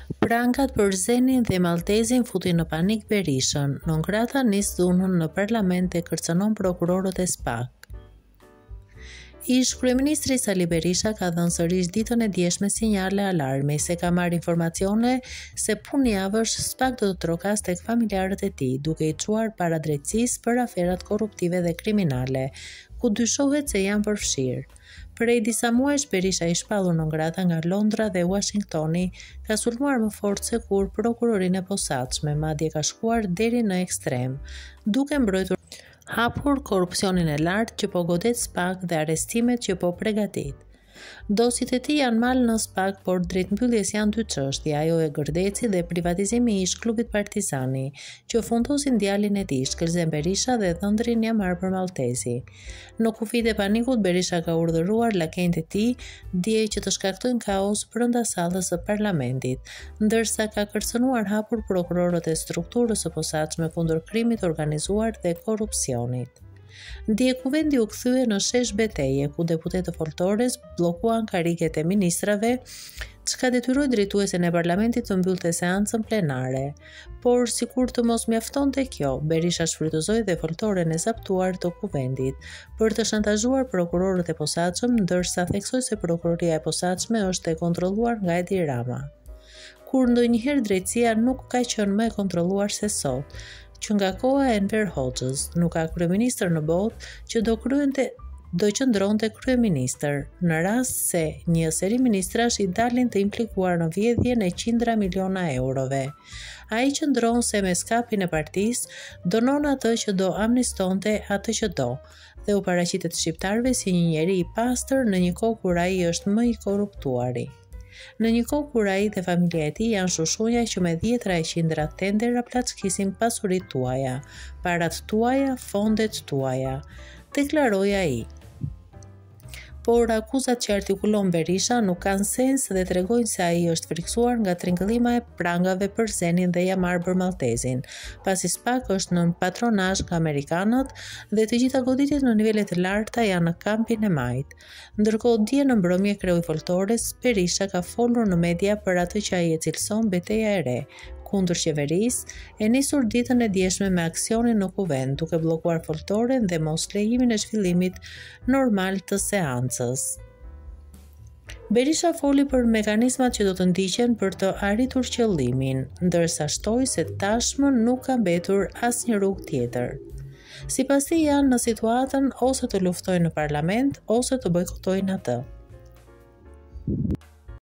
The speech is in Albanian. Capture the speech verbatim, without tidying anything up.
Prangat për Zenin dhe Malltezin futi në panik Berishën. Non-grata nis dhunën në parlament e kërcënon prokurorët e SPAK. Ish kryeministri Sali Berisha ka dhënë sërish ditën e djeshme sinjale alarmi se ka marrë informacione se punjavësh SPAK do të trokas tek familjarët e tij, duke i çuar para drejtësisë për aferat korruptive dhe kriminale, ku dyshohet se janë përfshirë. Prej disa muajsh Berisha i shpallur non-grata nga Londra dhe Washingtoni ka sulmuar më fort se kur prokurorinë e posaçme, madje ka shkuar deri në ekstrem, duke mbrojtur hapur korrupsionin e lartë që po godet SPAK dhe arrestimet që po përgatit. Dosjet e tij janë mal në SPAK, por drejt mbylljes janë dy çështje, ajo e Gërdeci dhe privatizimi i ish-klubit Partizani, që fundosin djalin e tij, shkëlqen Berisha dhe dhëndrin ja marrë për Malltezi. Në kufijtë e panikut, Berisha ka urdhëruar lakejt e tij dje që të shkaktojnë kaos brenda sallës së parlamentit, ndërsa ka kërcënuar hapur prokurorët e strukturës së posaçme kundër krimit organizuar dhe korrupsionit. Dje kuvendi u kthye në shesh beteje, ku deputetë foltores bllokuan kariket e ministrave, çka detyroi drejtuesen e parlamentit të mbyllte seancën plenare. Por sikur të mos mjaftonte kjo, Berisha shfrytëzoi dhe foltoren e zaptuar të kuvendit për të shantazhuar prokurorët e posaçëm, ndërsa theksoi se prokuroria e posaçme është e kontrolluar nga Edi Rama. Kur ndonjëherë drejtësia nuk ka qenë më e kontrolluar se sot, që nga koha e Enver Hoxhës nuk ka kryeministër në botë që do kryente do qëndronte kryeministër, në rast se një seri ministrash i dalin të implikuar në vjedhjen e qindra miliona eurove. Ai qëndron se me skapin e partisë donon atë që do amnistonte atë që do, dhe u paraqitet shqiptarëve si një njeri i pastër në një kohë kur ai është më i korruptuari. Në një kohë kur ai dhe familja e tij janë shushunja që me dhjetra e qindra tendera plaçkisin pasuritë tuaja, parat tuaja, fondet tuaja, deklaroi ai. Por akuzat që artikulon Berisha nuk kanë sens dhe tregojnë se ai është friksuar nga tringëllima e prangave për Zenin dhe ja marrë për Malltezin, pasi SPAK është në patronazh nga amerikanët dhe të gjitha goditjet në nivele të larta janë në kampin e majt. Ndërkohë dje në mbrëmje kreu i foltores Berisha ka folur në media për atë që ai e cilëson betejë e re kundër qeverisë, e nisur ditën e djeshme me aksionin në kuvend, duke bllokuar foltoren dhe mos lejimin e zhvillimit normal të seancës. Berisha foli për mekanizmat që do të ndiqen për të arritur qëllimin, ndërsa shtoi se tashmë nuk ka mbetur asnjë rrugë tjetër. Sipas tij janë në situatën ose të luftojnë në parlament ose të bojkotojnë atë.